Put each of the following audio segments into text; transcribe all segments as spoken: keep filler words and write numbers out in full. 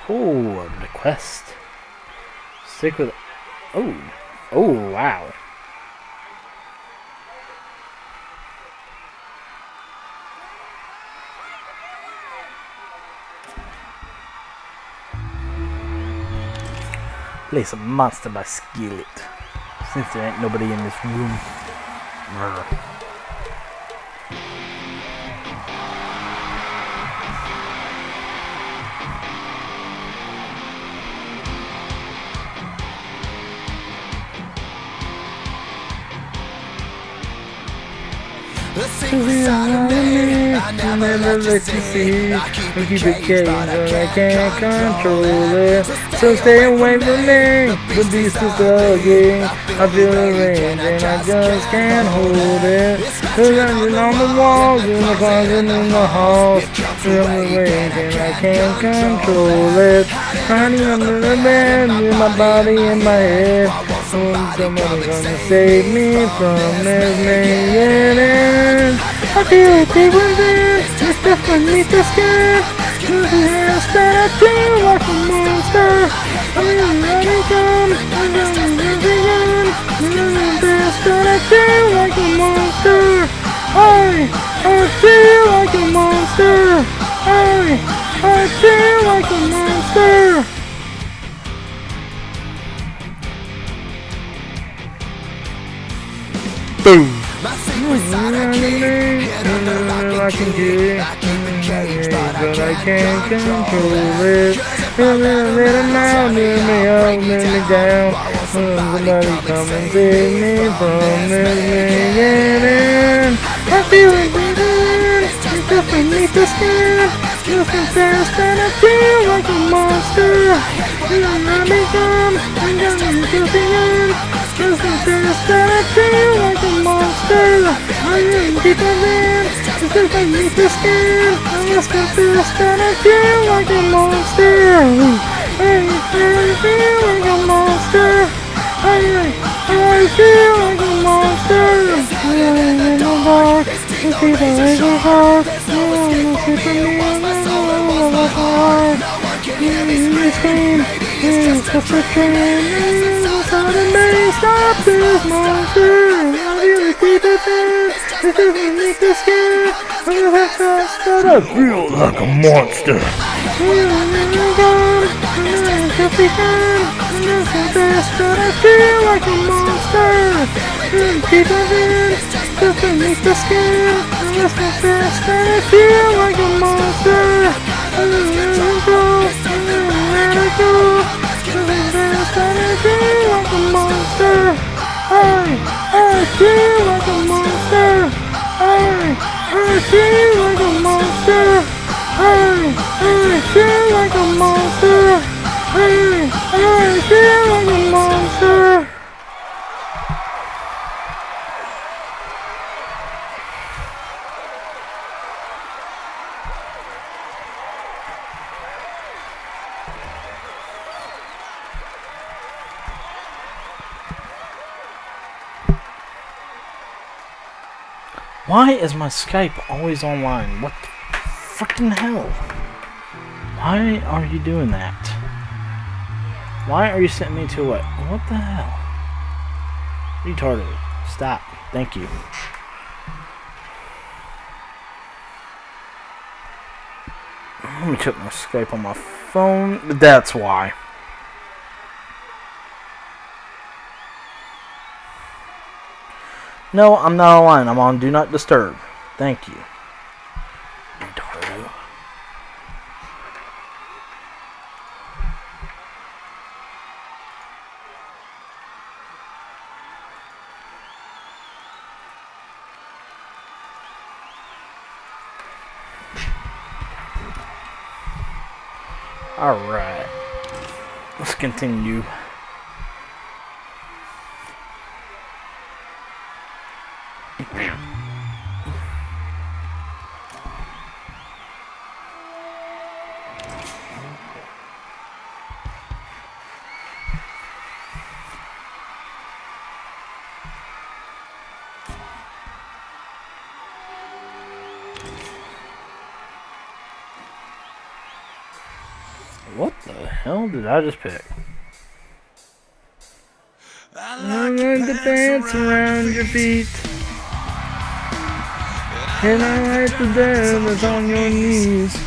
Oh, the quest. Stick with. Oh. Oh, wow. Play some Monster by Skillet. Since there ain't nobody in this room. Murder. The secret side of me, I never let you see. I keep it caged, but I can't control it. So stay away from me. The beast is ugly. I feel the rage and I just can't hold it. There's engine on the walls, in the closet, in the halls. Feel the rage and I can't control it. Hiding under the bed, in my body and my head. Somebody's gonna save me from this man. I feel it deep within, it's stuff beneath the skin. Losing hair, that I feel like a monster. I'm in the gun, I'm in the gun. Losing this, that I feel like a monster. I, I feel like a monster. I, I feel like a monster. Boom. I can get it, but I can't control it. Let it out, let me up, let me down. Somebody come and save me from this man. I feel it breathing, it's just beneath the skin. Looking fast and I feel like a monster. And I become, I'm gonna do the end. Looking fast and I feel like a monster. I am deep within, it's just beneath the skin. I'm looking fast and I feel like a monster. I, I feel like a monster. I, I feel like a monster. I'm in the dark, the people in the heart. You see for me, I know my heart. You scream, you touch the train. Stop this monster! I really keep it there. This doesn't make the skin. I'm gonna fast, but I feel like a monster. I'm gonna go. I'm gonna get behind. I'm gonna so fast, but I feel like a monster. I'm keep it in. Just beneath the skin. I'm gonna so fast, but I feel like a monster. I'm gonna go. I'm gonna let it go. I feel like a monster. I, I feel like a monster. I, I feel like a monster. I, I feel like a monster. I, I feel like a monster. Why is my Skype always online? What the freaking hell? Why are you doing that? Why are you sending me to what? What the hell? Retarded. Stop. Thank you. Let me check my Skype on my phone. That's why. No, I'm not online. I'm on Do Not Disturb. Thank you. Retardo. Alright. Let's continue. What the hell did I just pick? I like to dance around your feet, and I like to dance on your knees,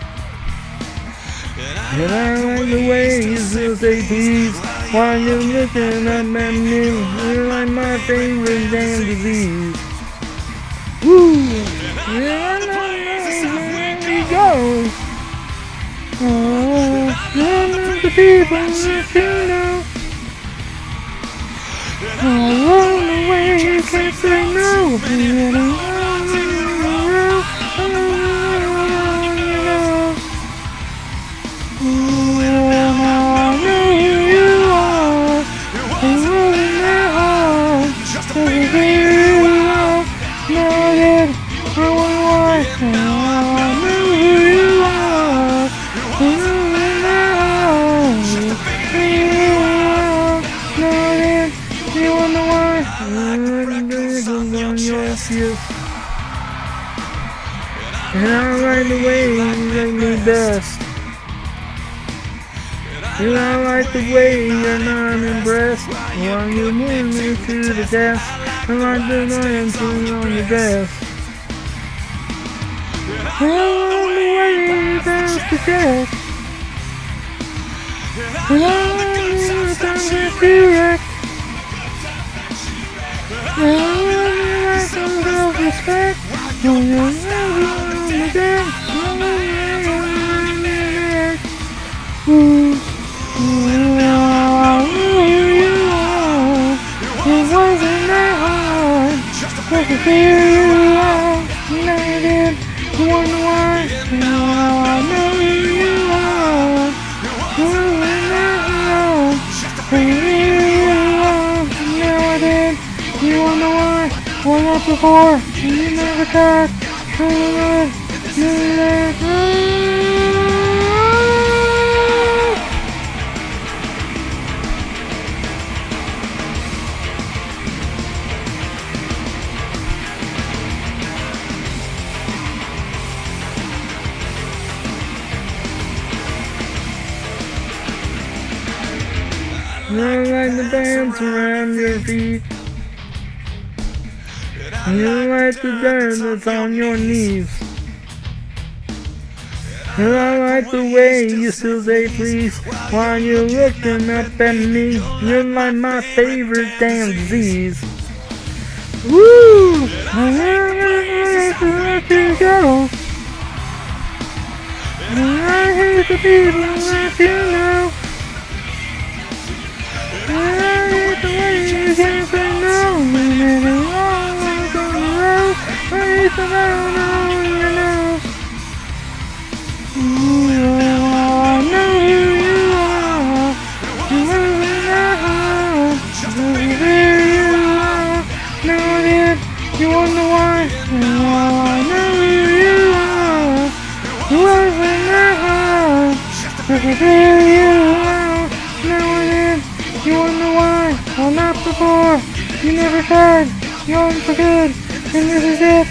and I like the way you still say please while you're looking up at me. You're like my favorite damn disease. Woo! Yeah, I know where you go. Oh, none of the people that you know. Along the way you can't say no. You know, I know who you are. It wasn't that hard. Just to figure you out. Now that I wonder why. I know who you are. It wasn't that hard. Just to figure you out. Now that you wonder why. I'm on your feet. And I like the way you make me best. And I like the way you're not impressed while you move me to the desk. I like the dancing on your desk. I like the way you dance the desk. And I like the times that you wreck. And I like some self-respect when you're on the dance. Ooh. I knew who you are. It wasn't that hard. Just to figure you out. Now you did. You wonder why. I know who you are. It wasn't that hard. Just to figure you out. Now I did. You wonder why. One up before. You never tried. Never did. Never did. I like to dance around your feet. You like to dance that's on your knees. And I like the way you still say please while you're looking up at me. You're like my favorite damn disease. Woo! I hate to let you go. And I hate the people that you know. I hate the way you can't say no. And it's all like on the road. I hate the round on your nose. Ooh, I know who you are. You wasn't that hard. Just to figure you out. Now I did. You wonder why. Oh, I know who you are. You wasn't that hard. Just to figure you out. Now I did. You wonder why? Well, not before. You never tried. You're for good. And this is it.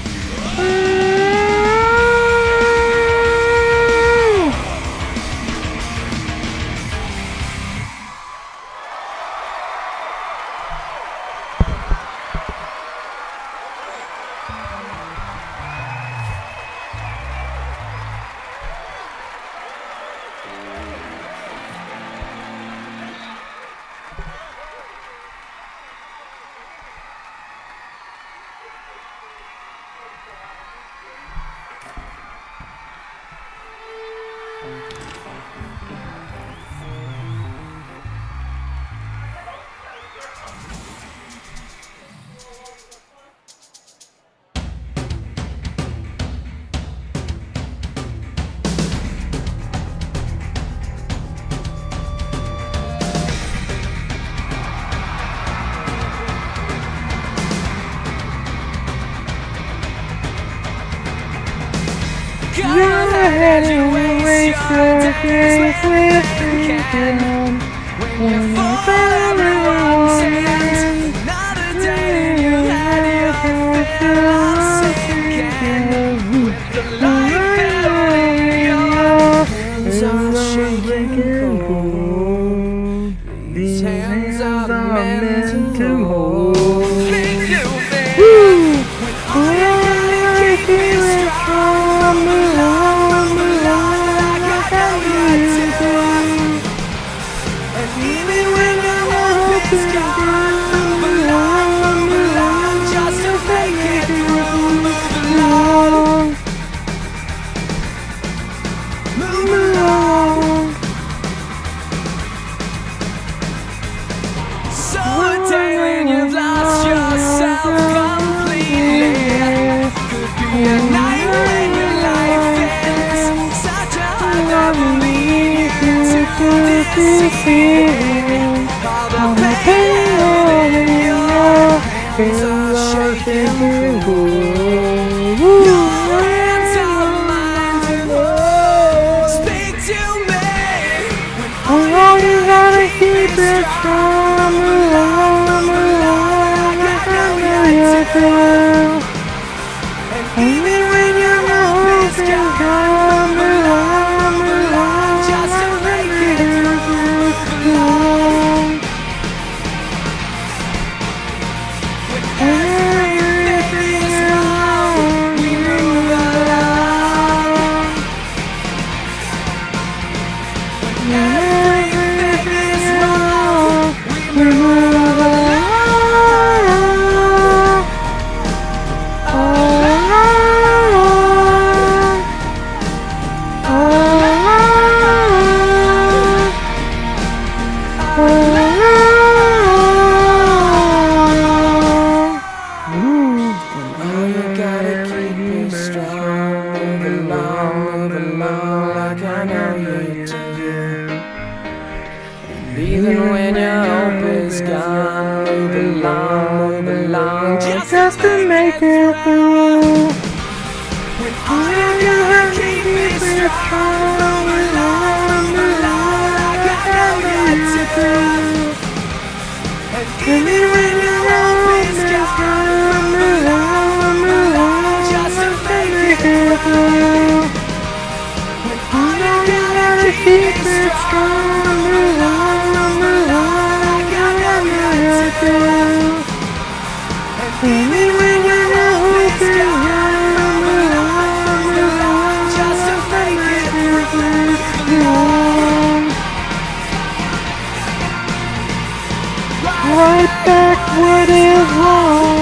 You're heading away for days with me down. When you found everyone, another day you had your heart full of the light fell in your hands are shaking. can hold. These hands are meant to hold. Woo! I feel it from along, along, like I used to. And even when I hope it's gone, move along, move along, just to make it through. Move along, move along. So a day when you've lost yourself completely. Could be a night when your life ends. Such a hard belief to deceive. All the pain in your hands are shaking. Your hands are mine to hold. Speak to me. Oh, you gotta keep it strong. Move on, move on, like I know you do. And even when your hope is gone, move on, move on, just to make it through. When everything is wrong, we move along. When everything is wrong, we move along. Even when your hope is gone, move along, move along, just to make it through. When all you have to keep is strong, move along, move along, like I know you do. And even when your hope is gone, move along, move along, just to make it through. When all you have to keep is strong, move along. Even when your hope is gone, move on, move on, just to make it through. Right back what is wrong.